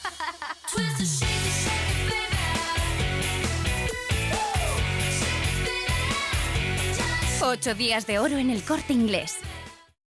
Ocho días de oro en El Corte Inglés.